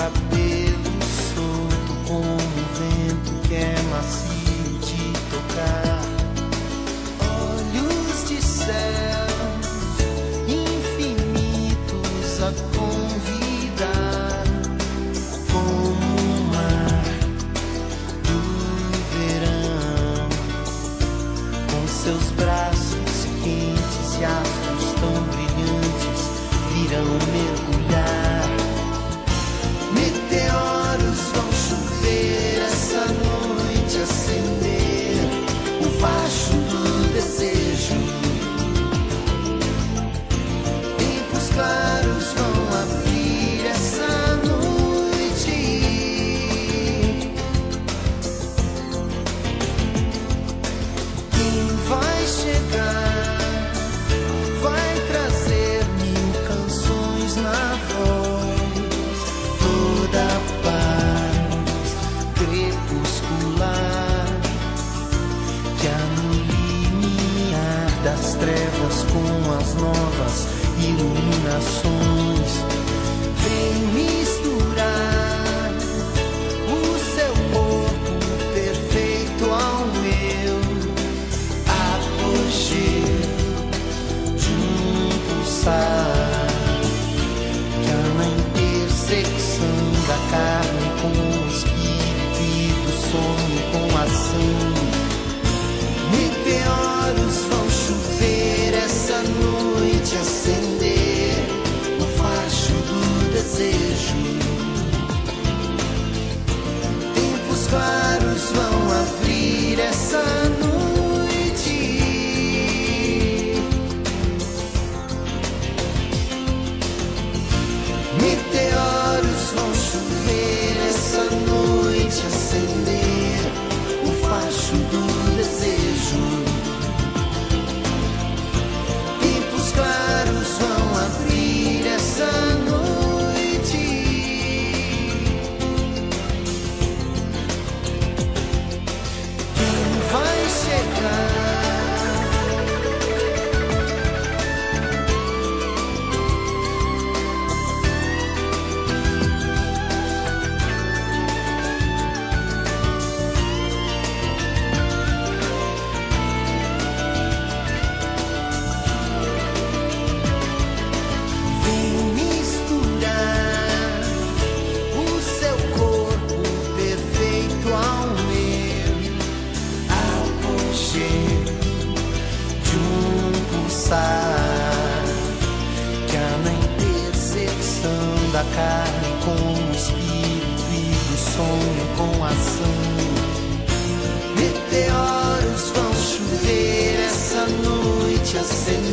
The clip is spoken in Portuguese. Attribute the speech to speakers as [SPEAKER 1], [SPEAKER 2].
[SPEAKER 1] cabelo solto como um vento que é macio de tocar. Olhos de céus infinitos a convidar, como o mar do verão, com seus braços quentes e astros tão brilhantes virão mergulhar. Meteoros vão chover essa noite, acender o facho do desejo. Tempos claros vão abrir essa noite. Quem vai chegar vai trazer mil canções na voz, toda a paz crepuscular que há no limiar das trevas com as novas iluminações. Vem misturar o seu corpo perfeito ao meu apogeu de um pulsar que há na intersecção da carne com o espírito e do sonho com a ação. Meteoros vão chover essa noite, acender o facho do desejo. Tempos claros vão abrir essa noite. Meteoros vão chover essa noite, acender o facho do desejo. Tempos claros vão abrir essa noite. Quem vai chegar? Vem misturar o seu corpo perfeito ao meu apogeu de um pulsar que há na intersecção da carne com o espírito e do sonho com a ação. Meteoros vão chover essa noite, acender